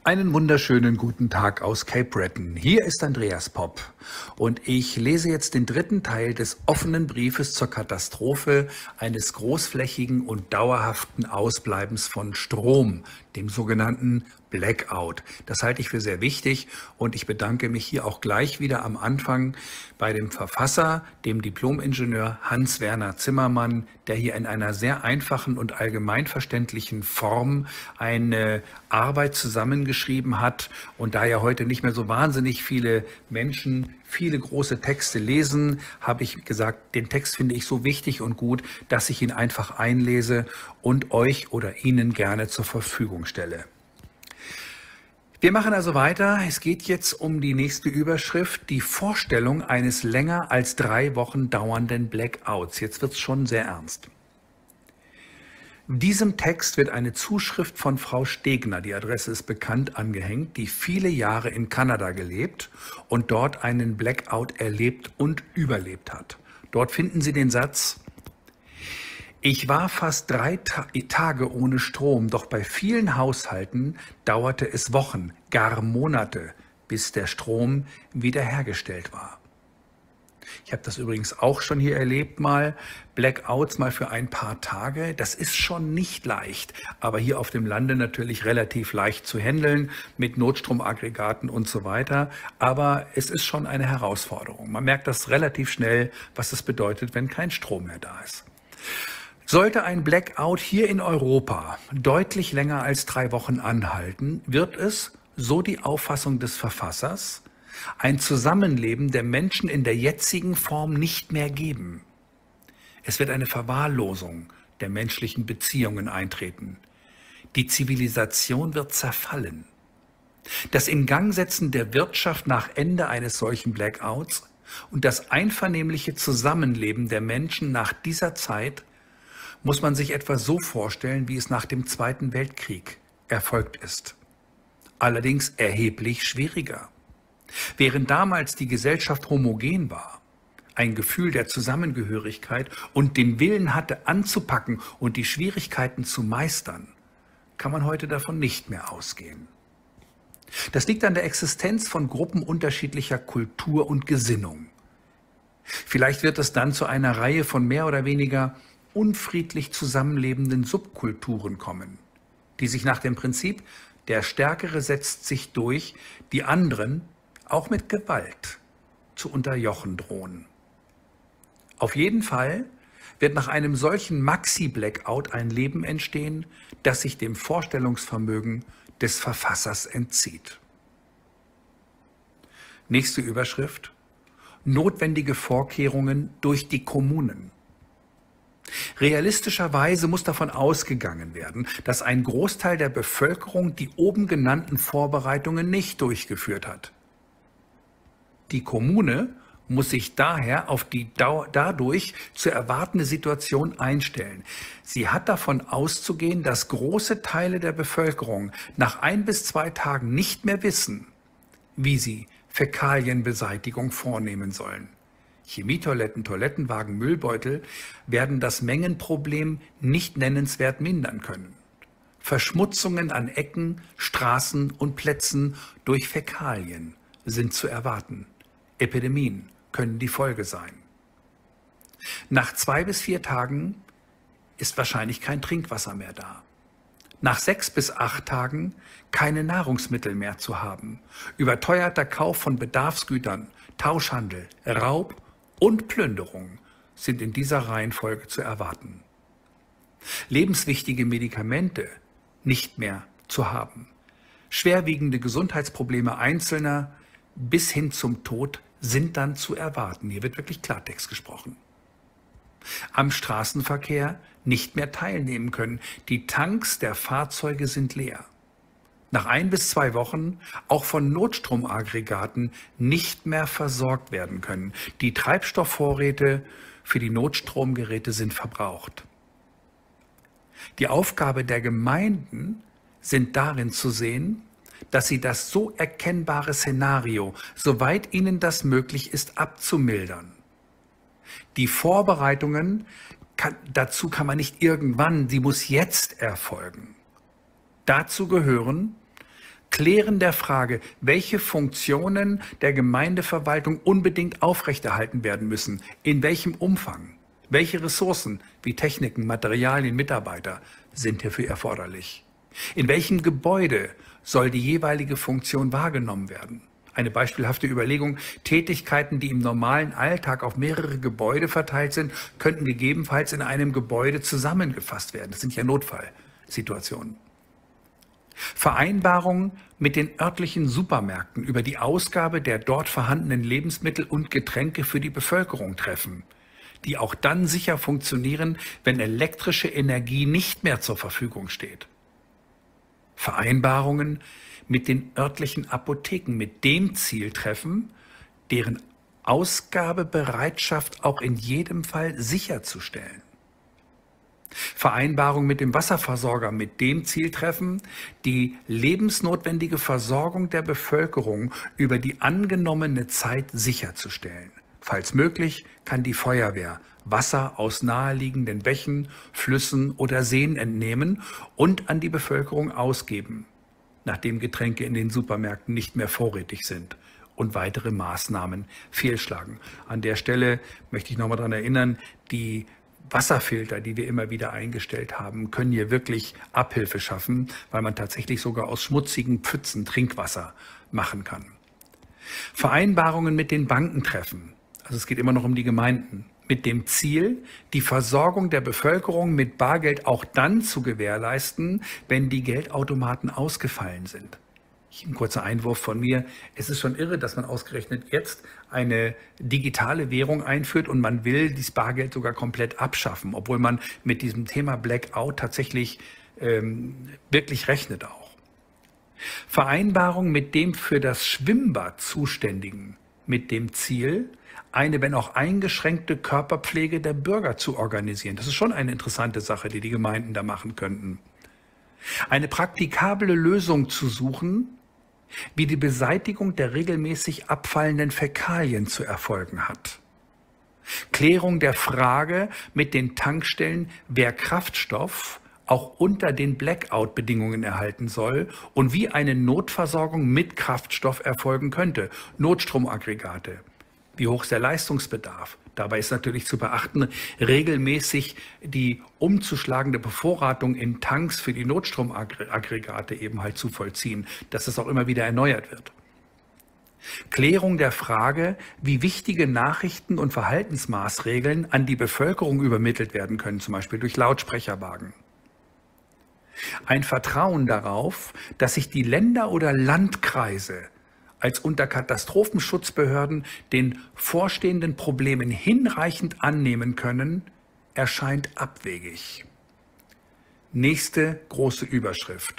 Einen wunderschönen guten Tag aus Cape Breton. Hier ist Andreas Popp und ich lese jetzt den dritten Teil des offenen Briefes zur Katastrophe eines großflächigen und dauerhaften Ausbleibens von Strom, dem sogenannten Blackout. Das halte ich für sehr wichtig und ich bedanke mich hier auch gleich wieder am Anfang bei dem Verfasser, dem Diplom-Ingenieur Hans-Werner Zimmermann, der hier in einer sehr einfachen und allgemeinverständlichen Form eine Arbeit zusammengeschrieben hat. Und da ja heute nicht mehr so wahnsinnig viele Menschen viele große Texte lesen, habe ich gesagt, den Text finde ich so wichtig und gut, dass ich ihn einfach einlese und euch oder Ihnen gerne zur Verfügung stelle. Wir machen also weiter. Es geht jetzt um die nächste Überschrift, die Vorstellung eines länger als 3 Wochen dauernden Blackouts. Jetzt wird es schon sehr ernst. Diesem Text wird eine Zuschrift von Frau Stegner, die Adresse ist bekannt, angehängt, die viele Jahre in Kanada gelebt und dort einen Blackout erlebt und überlebt hat. Dort finden Sie den Satz: Ich war fast 3 Tage ohne Strom, doch bei vielen Haushalten dauerte es Wochen, gar Monate, bis der Strom wiederhergestellt war. Ich habe das übrigens auch schon hier erlebt mal, Blackouts mal für ein paar Tage. Das ist schon nicht leicht, aber hier auf dem Lande natürlich relativ leicht zu handeln mit Notstromaggregaten und so weiter. Aber es ist schon eine Herausforderung. Man merkt das relativ schnell, was es bedeutet, wenn kein Strom mehr da ist. Sollte ein Blackout hier in Europa deutlich länger als 3 Wochen anhalten, wird es, so die Auffassung des Verfassers, ein Zusammenleben der Menschen in der jetzigen Form nicht mehr geben. Es wird eine Verwahrlosung der menschlichen Beziehungen eintreten. Die Zivilisation wird zerfallen. Das Ingangsetzen der Wirtschaft nach Ende eines solchen Blackouts und das einvernehmliche Zusammenleben der Menschen nach dieser Zeit muss man sich etwa so vorstellen, wie es nach dem Zweiten Weltkrieg erfolgt ist. Allerdings erheblich schwieriger. Während damals die Gesellschaft homogen war, ein Gefühl der Zusammengehörigkeit und den Willen hatte, anzupacken und die Schwierigkeiten zu meistern, kann man heute davon nicht mehr ausgehen. Das liegt an der Existenz von Gruppen unterschiedlicher Kultur und Gesinnung. Vielleicht wird es dann zu einer Reihe von mehr oder weniger unfriedlich zusammenlebenden Subkulturen kommen, die sich nach dem Prinzip, der Stärkere setzt sich durch, die anderen auch mit Gewalt zu unterjochen drohen. Auf jeden Fall wird nach einem solchen Maxi-Blackout ein Leben entstehen, das sich dem Vorstellungsvermögen des Verfassers entzieht. Nächste Überschrift: Notwendige Vorkehrungen durch die Kommunen. Realistischerweise muss davon ausgegangen werden, dass ein Großteil der Bevölkerung die oben genannten Vorbereitungen nicht durchgeführt hat. Die Kommune muss sich daher auf die dadurch zu erwartende Situation einstellen. Sie hat davon auszugehen, dass große Teile der Bevölkerung nach 1 bis 2 Tagen nicht mehr wissen, wie sie Fäkalienbeseitigung vornehmen sollen. Chemietoiletten, Toilettenwagen, Müllbeutel werden das Mengenproblem nicht nennenswert mindern können. Verschmutzungen an Ecken, Straßen und Plätzen durch Fäkalien sind zu erwarten. Epidemien können die Folge sein. Nach 2 bis 4 Tagen ist wahrscheinlich kein Trinkwasser mehr da. Nach 6 bis 8 Tagen keine Nahrungsmittel mehr zu haben. Überteuerter Kauf von Bedarfsgütern, Tauschhandel, Raub und Plünderung sind in dieser Reihenfolge zu erwarten. Lebenswichtige Medikamente nicht mehr zu haben. Schwerwiegende Gesundheitsprobleme Einzelner bis hin zum Tod sind dann zu erwarten. Hier wird wirklich Klartext gesprochen. Am Straßenverkehr nicht mehr teilnehmen können. Die Tanks der Fahrzeuge sind leer. Nach 1 bis 2 Wochen auch von Notstromaggregaten nicht mehr versorgt werden können. Die Treibstoffvorräte für die Notstromgeräte sind verbraucht. Die Aufgabe der Gemeinden sind darin zu sehen, dass sie das so erkennbare Szenario, soweit ihnen das möglich ist, abzumildern. Die Vorbereitungen, dazu kann man nicht irgendwann, sie muss jetzt erfolgen. Dazu gehören Klären der Frage, welche Funktionen der Gemeindeverwaltung unbedingt aufrechterhalten werden müssen, in welchem Umfang, welche Ressourcen wie Techniken, Materialien, Mitarbeiter sind hierfür erforderlich. In welchem Gebäude soll die jeweilige Funktion wahrgenommen werden? Eine beispielhafte Überlegung: Tätigkeiten, die im normalen Alltag auf mehrere Gebäude verteilt sind, könnten gegebenenfalls in einem Gebäude zusammengefasst werden. Das sind ja Notfallsituationen. Vereinbarungen mit den örtlichen Supermärkten über die Ausgabe der dort vorhandenen Lebensmittel und Getränke für die Bevölkerung treffen, die auch dann sicher funktionieren, wenn elektrische Energie nicht mehr zur Verfügung steht. Vereinbarungen mit den örtlichen Apotheken mit dem Ziel treffen, deren Ausgabebereitschaft auch in jedem Fall sicherzustellen. Vereinbarung mit dem Wasserversorger mit dem Ziel treffen, die lebensnotwendige Versorgung der Bevölkerung über die angenommene Zeit sicherzustellen. Falls möglich, kann die Feuerwehr Wasser aus naheliegenden Bächen, Flüssen oder Seen entnehmen und an die Bevölkerung ausgeben, nachdem Getränke in den Supermärkten nicht mehr vorrätig sind und weitere Maßnahmen fehlschlagen. An der Stelle möchte ich nochmal daran erinnern, die Wasserfilter, die wir immer wieder eingestellt haben, können hier wirklich Abhilfe schaffen, weil man tatsächlich sogar aus schmutzigen Pfützen Trinkwasser machen kann. Vereinbarungen mit den Banken treffen, also es geht immer noch um die Gemeinden, mit dem Ziel, die Versorgung der Bevölkerung mit Bargeld auch dann zu gewährleisten, wenn die Geldautomaten ausgefallen sind. Ein kurzer Einwurf von mir: Es ist schon irre, dass man ausgerechnet jetzt eine digitale Währung einführt und man will dieses Bargeld sogar komplett abschaffen, obwohl man mit diesem Thema Blackout tatsächlich wirklich rechnet auch. Vereinbarung mit dem für das Schwimmbad Zuständigen mit dem Ziel, eine, wenn auch eingeschränkte Körperpflege der Bürger zu organisieren. Das ist schon eine interessante Sache, die die Gemeinden da machen könnten. Eine praktikable Lösung zu suchen, wie die Beseitigung der regelmäßig abfallenden Fäkalien zu erfolgen hat. Klärung der Frage mit den Tankstellen, wer Kraftstoff auch unter den Blackout-Bedingungen erhalten soll und wie eine Notversorgung mit Kraftstoff erfolgen könnte. Notstromaggregate. Wie hoch ist der Leistungsbedarf? Dabei ist natürlich zu beachten, regelmäßig die umzuschlagende Bevorratung in Tanks für die Notstromaggregate eben halt zu vollziehen, dass es auch immer wieder erneuert wird. Klärung der Frage, wie wichtige Nachrichten und Verhaltensmaßregeln an die Bevölkerung übermittelt werden können, zum Beispiel durch Lautsprecherwagen. Ein Vertrauen darauf, dass sich die Länder oder Landkreise als unter Katastrophenschutzbehörden den vorstehenden Problemen hinreichend annehmen können, erscheint abwegig. Nächste große Überschrift.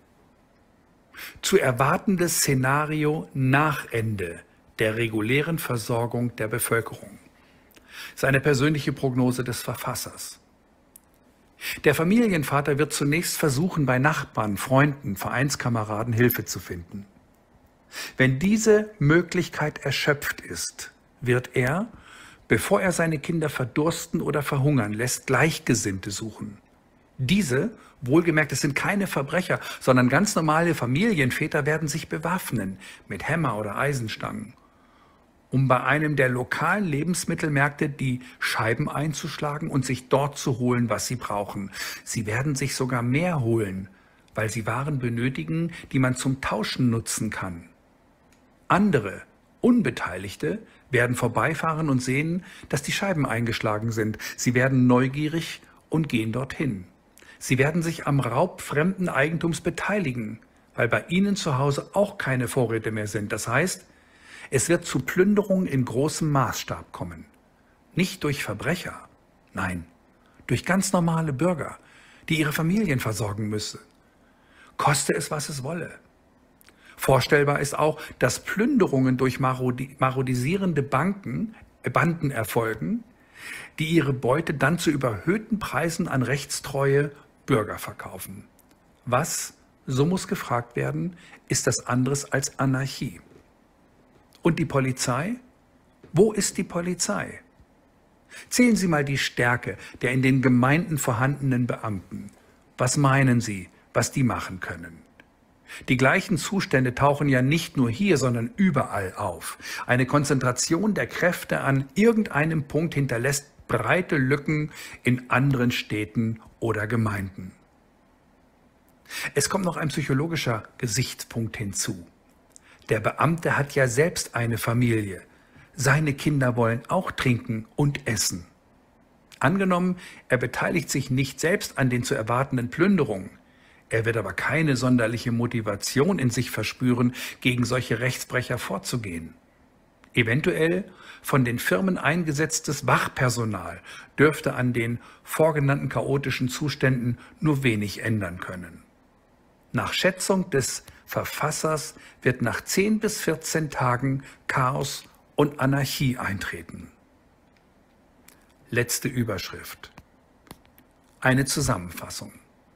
Zu erwartendes Szenario nach Ende der regulären Versorgung der Bevölkerung. Das ist eine persönliche Prognose des Verfassers. Der Familienvater wird zunächst versuchen, bei Nachbarn, Freunden, Vereinskameraden Hilfe zu finden. Wenn diese Möglichkeit erschöpft ist, wird er, bevor er seine Kinder verdursten oder verhungern lässt, Gleichgesinnte suchen. Diese, wohlgemerkt, es sind keine Verbrecher, sondern ganz normale Familienväter, werden sich bewaffnen mit Hämmer oder Eisenstangen, um bei einem der lokalen Lebensmittelmärkte die Scheiben einzuschlagen und sich dort zu holen, was sie brauchen. Sie werden sich sogar mehr holen, weil sie Waren benötigen, die man zum Tauschen nutzen kann. Andere, Unbeteiligte, werden vorbeifahren und sehen, dass die Scheiben eingeschlagen sind. Sie werden neugierig und gehen dorthin. Sie werden sich am Raub fremden Eigentums beteiligen, weil bei ihnen zu Hause auch keine Vorräte mehr sind. Das heißt, es wird zu Plünderungen in großem Maßstab kommen. Nicht durch Verbrecher, nein, durch ganz normale Bürger, die ihre Familien versorgen müssen. Koste es, was es wolle. Vorstellbar ist auch, dass Plünderungen durch marodisierende Banden erfolgen, die ihre Beute dann zu überhöhten Preisen an rechtstreue Bürger verkaufen. Was, so muss gefragt werden, ist das anderes als Anarchie? Und die Polizei? Wo ist die Polizei? Zählen Sie mal die Stärke der in den Gemeinden vorhandenen Beamten. Was meinen Sie, was die machen können? Die gleichen Zustände tauchen ja nicht nur hier, sondern überall auf. Eine Konzentration der Kräfte an irgendeinem Punkt hinterlässt breite Lücken in anderen Städten oder Gemeinden. Es kommt noch ein psychologischer Gesichtspunkt hinzu. Der Beamte hat ja selbst eine Familie. Seine Kinder wollen auch trinken und essen. Angenommen, er beteiligt sich nicht selbst an den zu erwartenden Plünderungen. Er wird aber keine sonderliche Motivation in sich verspüren, gegen solche Rechtsbrecher vorzugehen. Eventuell von den Firmen eingesetztes Wachpersonal dürfte an den vorgenannten chaotischen Zuständen nur wenig ändern können. Nach Schätzung des Verfassers wird nach 10 bis 14 Tagen Chaos und Anarchie eintreten. Letzte Überschrift. Eine Zusammenfassung.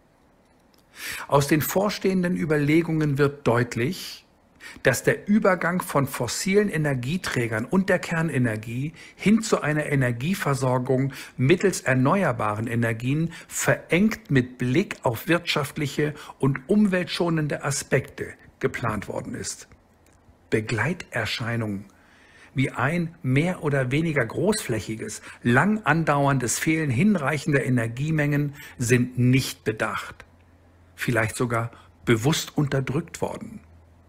Aus den vorstehenden Überlegungen wird deutlich, dass der Übergang von fossilen Energieträgern und der Kernenergie hin zu einer Energieversorgung mittels erneuerbaren Energien verengt mit Blick auf wirtschaftliche und umweltschonende Aspekte geplant worden ist. Begleiterscheinungen wie ein mehr oder weniger großflächiges, lang andauerndes Fehlen hinreichender Energiemengen sind nicht bedacht, vielleicht sogar bewusst unterdrückt worden.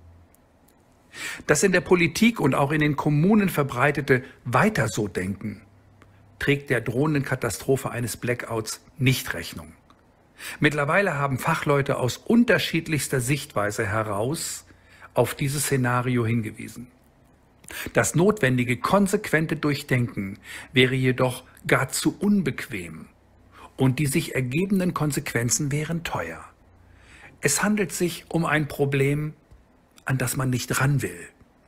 Das in der Politik und auch in den Kommunen verbreitete Weiter so denken trägt der drohenden Katastrophe eines Blackouts nicht Rechnung. Mittlerweile haben Fachleute aus unterschiedlichster Sichtweise heraus auf dieses Szenario hingewiesen. Das notwendige, konsequente Durchdenken wäre jedoch gar zu unbequem und die sich ergebenden Konsequenzen wären teuer. Es handelt sich um ein Problem, an das man nicht ran will.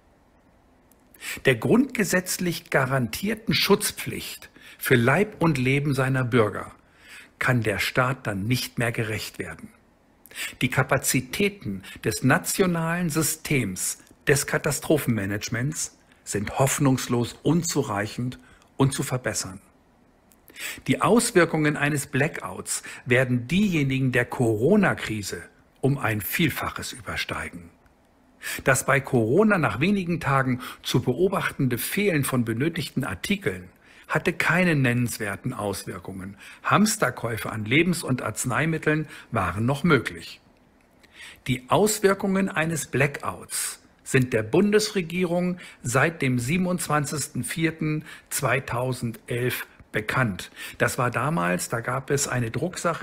Der grundgesetzlich garantierten Schutzpflicht für Leib und Leben seiner Bürger kann der Staat dann nicht mehr gerecht werden. Die Kapazitäten des nationalen Systems des Katastrophenmanagements sind hoffnungslos unzureichend und zu verbessern. Die Auswirkungen eines Blackouts werden diejenigen der Corona-Krise um ein Vielfaches übersteigen. Das bei Corona nach wenigen Tagen zu beobachtende Fehlen von benötigten Artikeln hatte keine nennenswerten Auswirkungen. Hamsterkäufe an Lebens- und Arzneimitteln waren noch möglich. Die Auswirkungen eines Blackouts sind der Bundesregierung seit dem 27.04.2011 bekannt. Das war damals, da gab es eine Drucksache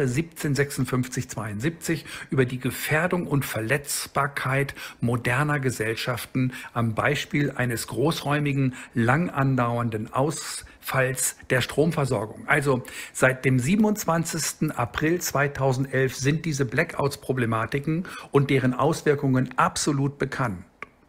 1756-72 über die Gefährdung und Verletzbarkeit moderner Gesellschaften am Beispiel eines großräumigen, lang andauernden Ausfalls der Stromversorgung. Also seit dem 27. April 2011 sind diese Blackouts-Problematiken und deren Auswirkungen absolut bekannt.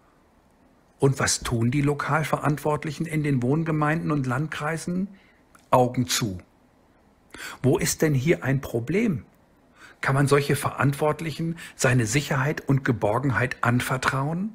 Und was tun die Lokalverantwortlichen in den Wohngemeinden und Landkreisen? Augen zu. Wo ist denn hier ein Problem? Kann man solche Verantwortlichen seine Sicherheit und Geborgenheit anvertrauen?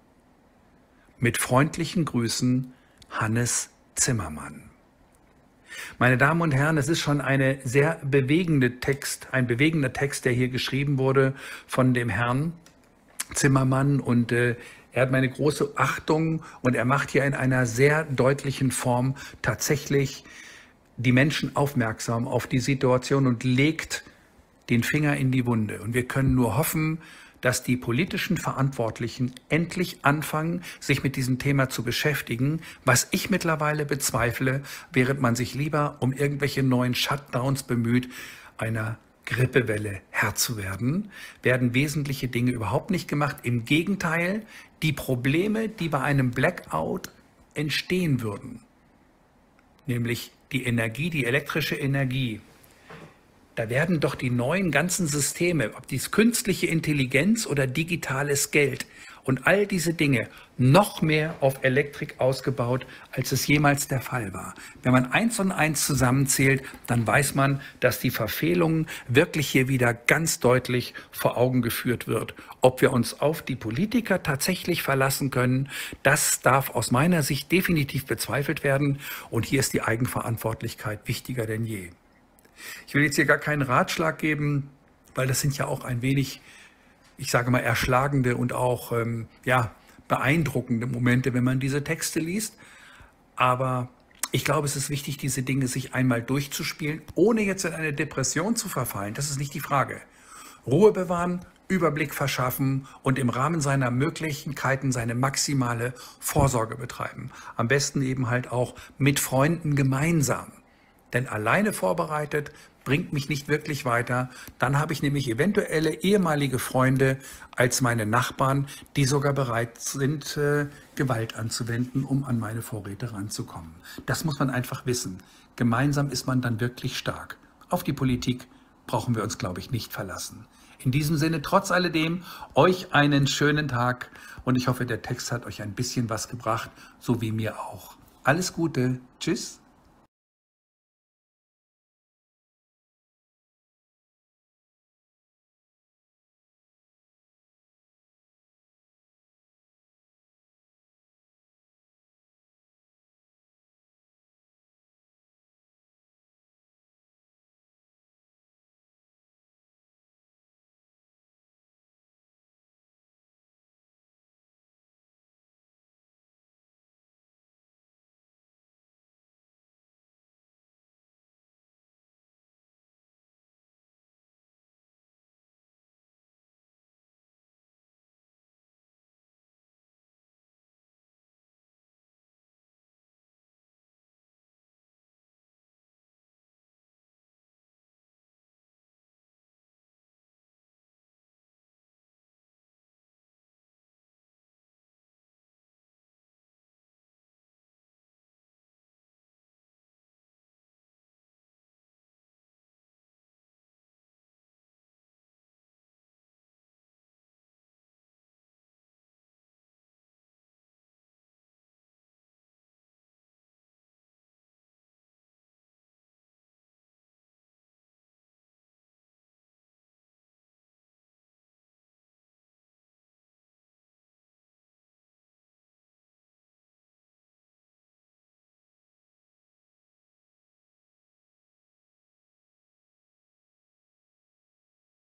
Mit freundlichen Grüßen, Hannes Zimmermann. Meine Damen und Herren, es ist schon ein bewegender Text, der hier geschrieben wurde von dem Herrn Zimmermann, und er hat meine große Achtung, und er macht hier in einer sehr deutlichen Form tatsächlich die Menschen aufmerksam auf die Situation und legt den Finger in die Wunde. Und wir können nur hoffen, dass die politischen Verantwortlichen endlich anfangen, sich mit diesem Thema zu beschäftigen, was ich mittlerweile bezweifle, während man sich lieber um irgendwelche neuen Shutdowns bemüht, einer Grippewelle Herr zu werden, werden wesentliche Dinge überhaupt nicht gemacht. Im Gegenteil, die Probleme, die bei einem Blackout entstehen würden, nämlich die Energie, die elektrische Energie, da werden doch die neuen ganzen Systeme, ob dies künstliche Intelligenz oder digitales Geld und all diese Dinge, noch mehr auf Elektrik ausgebaut, als es jemals der Fall war. Wenn man 1 und 1 zusammenzählt, dann weiß man, dass die Verfehlungen wirklich hier wieder ganz deutlich vor Augen geführt wird. Ob wir uns auf die Politiker tatsächlich verlassen können, das darf aus meiner Sicht definitiv bezweifelt werden. Und hier ist die Eigenverantwortlichkeit wichtiger denn je. Ich will jetzt hier gar keinen Ratschlag geben, weil das sind ja auch ein wenig ich sage mal, erschlagende und auch ja, beeindruckende Momente, wenn man diese Texte liest. Aber ich glaube, es ist wichtig, diese Dinge sich einmal durchzuspielen, ohne jetzt in eine Depression zu verfallen. Das ist nicht die Frage. Ruhe bewahren, Überblick verschaffen und im Rahmen seiner Möglichkeiten seine maximale Vorsorge betreiben. Am besten eben halt auch mit Freunden gemeinsam. Denn alleine vorbereitet bringt mich nicht wirklich weiter. Dann habe ich nämlich eventuelle ehemalige Freunde als meine Nachbarn, die sogar bereit sind, Gewalt anzuwenden, um an meine Vorräte ranzukommen. Das muss man einfach wissen. Gemeinsam ist man dann wirklich stark. Auf die Politik brauchen wir uns, glaube ich, nicht verlassen. In diesem Sinne, trotz alledem, euch einen schönen Tag und ich hoffe, der Text hat euch ein bisschen was gebracht, so wie mir auch. Alles Gute. Tschüss.